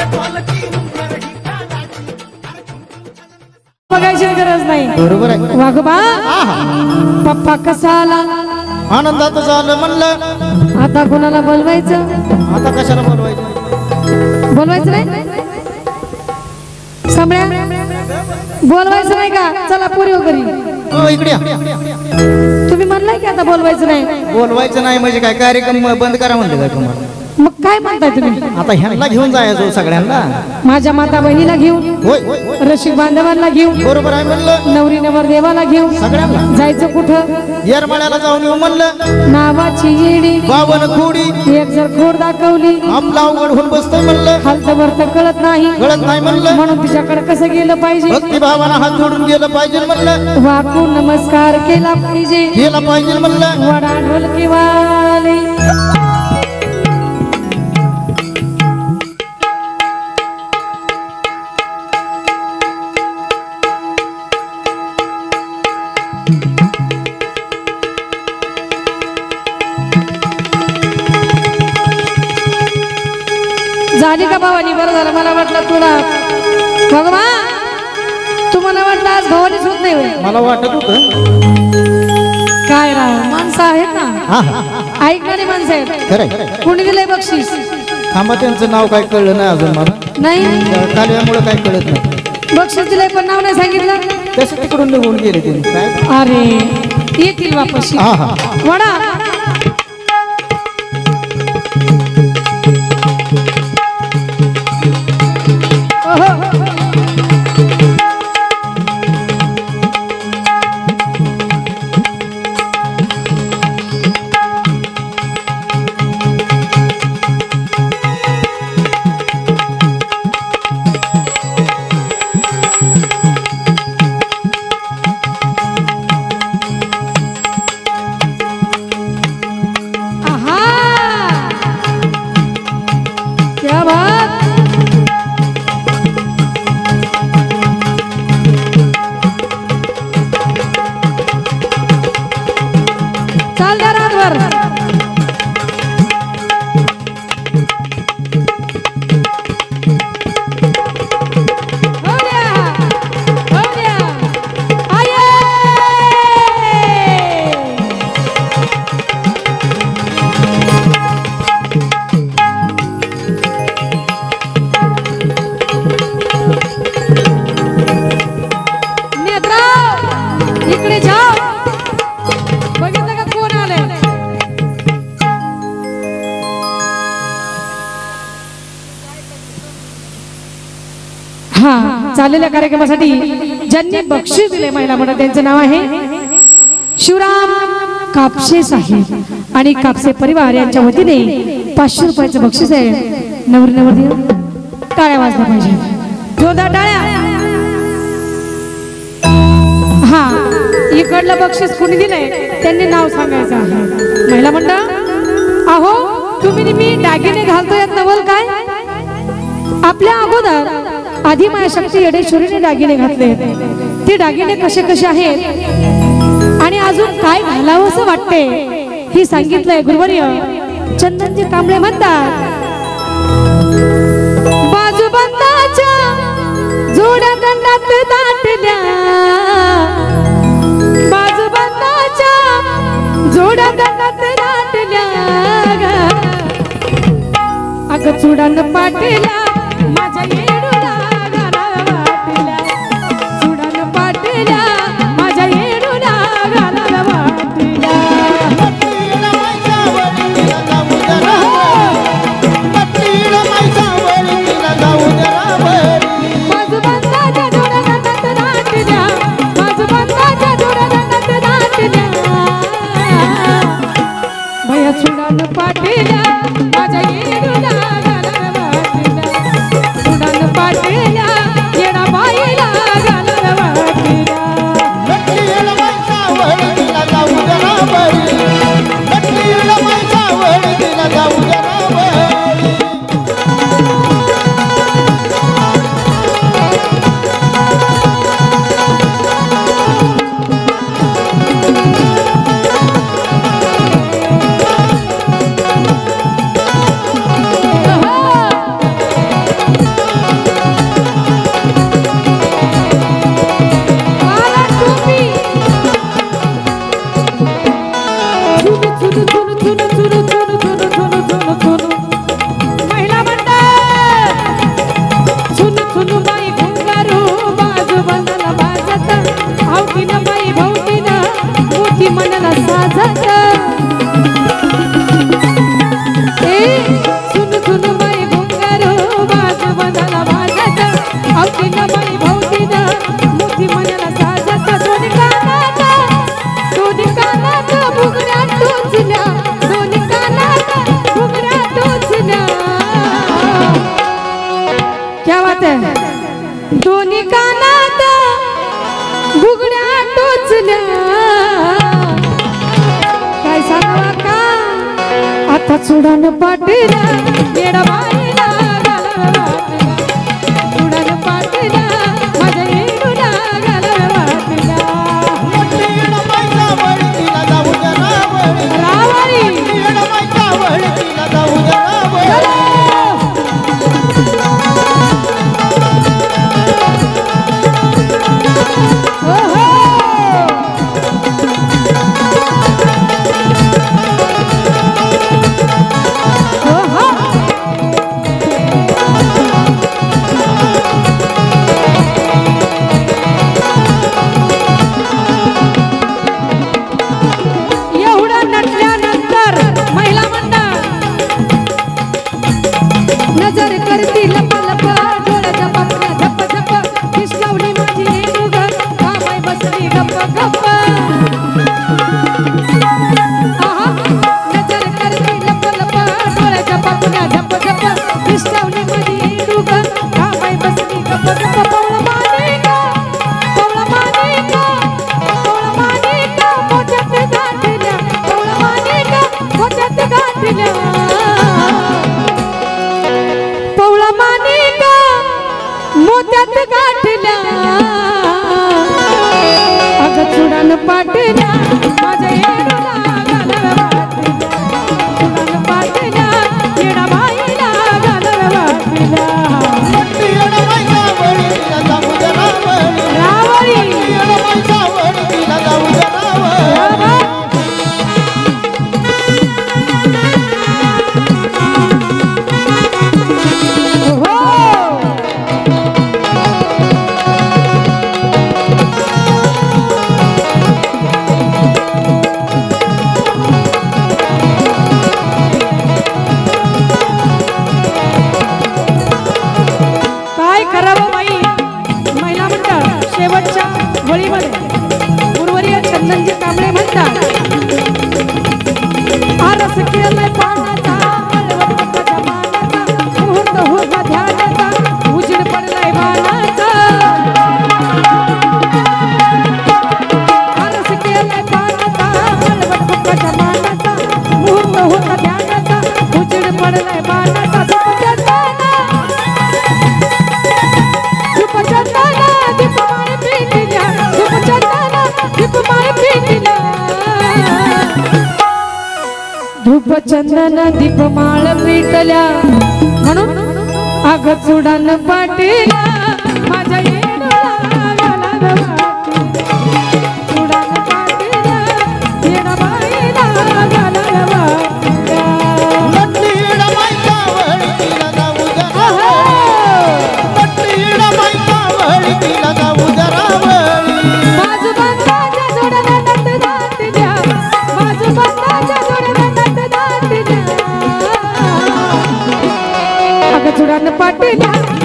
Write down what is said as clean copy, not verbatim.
बघायची गरज नाही. बरोबर आहे वाघोबा. पप्पा कसा आला? आनंदात झालं म्हणलं. आता कोणाला बोलवायचं? आता कशाला बोलवायचं? बोलवायचं नाही सम्या, बोलवायचं नाही का? चला पोरी घरी. हो इकडे तुम्ही म्हणलाय की आता बोलवायचं नाही. बोलवायचं नाही म्हणजे काय कार्यक्रम बंद करा म्हणते काय तुम्हाला? मग काय म्हणताय तुम्ही? आता ह्यांना घेऊन जायचं सगळ्यांना. माझ्या माता बहिणीला घेऊन, होय रसिक बांधवांना घेऊन, बरोबर आहे म्हणलं. नवरी नवर देवाला घेऊन सगळ्यांना जायचं कुठं? येरमाळ्याला जाऊन येऊ म्हणलं. नावाची येडी बावन खोडी एक जर खोड दाखवली आपला अवघड होऊन बसतोय म्हणलं. हालत वरत कळत नाही, कळत नाही म्हणलं. म्हणून तिच्याकडे कसं गेलं पाहिजे? भक्तिभावानं हात जोडून गेलं पाहिजे म्हणलं. वाकून नमस्कार केला पाहिजे, गेलं पाहिजे म्हणलं. वडा ढोलकी वाले. झाली का भावानी? बरं झालं, मला वाटलं तुला भगवान, तुम्हाला वाटलं आज भवानीच होत नाही होय. मला वाटत होतं. काय राव, माणसं आहेत ना, ऐकणारी माणसं आहेत. खरंय. कुणी दिलंय बक्षीस? थांबा, त्यांचं नाव काय कळलं नाही अजून मला. नाही, कालव्यामुळे काय कळत नाही. बक्षीस दिलंय पण नाव नाही सांगितलं. तसं तिकडून निघून गेले ते काय. अरे येतील वापस. वडा चाललेल्या कार्यक्रमासाठी ज्यांनी बक्षीस दिले महिला मंडळ, त्यांचं नाव आहे शिवराम कापसे साहेब आणि कापसे परिवार यांच्या वतीने 500 रुपयाचं बक्षीस आहे. नवरी नवरदेव टाळ्या वाजल्या पाहिजे, जोरदार टाळ्या. हा, इकडलं बक्षीस कुणी दिलंय त्यांनी नाव सांगायचं आहे. महिला मंडळ, अहो तुम्ही मी दागिने घालतोय नवल काय? आपल्या अगोदर आधी मायाशक्ती येडेश्वरीने दागिने घातले. ते दागिने कसे कसे आहेत आणि अजून काय घालावं असं वाटते ही सांगितलंय गुरुवर्य चंदनजी कांबळे म्हणतात. बाजूबंदाच्या जोड्या दंडात दाटल्या, बाजूबंदाच्या जोड्या दंडात दाटल्या, अगं चुडान पाटीला माझ्या येडूला घालायला वाटल्या, चुडान पाटीला माझ्या येडूला घालायला वाटल्या. बाजूबंदाच्या जोड्या दंडात दाटल्या, बाजूबंदाच्या जोड्या दंडात दाटल्या, भया चुडान पाटीला माझ्या येडूला घालायला वाटल्या, चुडान म्हणते दोन्ही कानात बुगड्या टोचल्या काय सांगा का आता चुडान पाटीला येडा बाईला घालावा चुडान पाटीला माझ्या येडूला घालावा रावारी नजर करती लप लप डोळ्याच्या पापण्या झप झप किसलावली माझी रेणू ग कामाई बसली गप्प गप्प आहा नजर करती लप लप डोळ्याच्या पापण्या झप झप किसलावली माझी रेणू ग कामाई बसली गप्प गप्प पवळा मानिका मोठ्यात गाठल्या पवळा मानिका मोठ्यात गाठल्या पवळा मानिका मोत्यात गाठल्या अगं चुडान पाटल्या माझ्या येडूला घालाव्या चुडान पाटल्या येडा बाईला घालाव्या रावळी शेवटच्या वळीमध्ये उर्वरीय चंदनजी कांबळे म्हणतात आरस केलाय पाण्याचा मळवटाचा मानाचा मुहूर्त होता ध्यानाचा उजीड पडलाय बाणाचा आरस केलाय पाण्याचा मळवटाचा मानाचा मुहूर्त होता ध्यानाचा उजीड पडलाय बाणाचा धूप चंदन दीपमाळ पेटल्या म्हणून अग चुडान पाटीला माझ्या येडूला घालावा चुडान पाटीला येडा बाईला घालावा चुडान पाटीला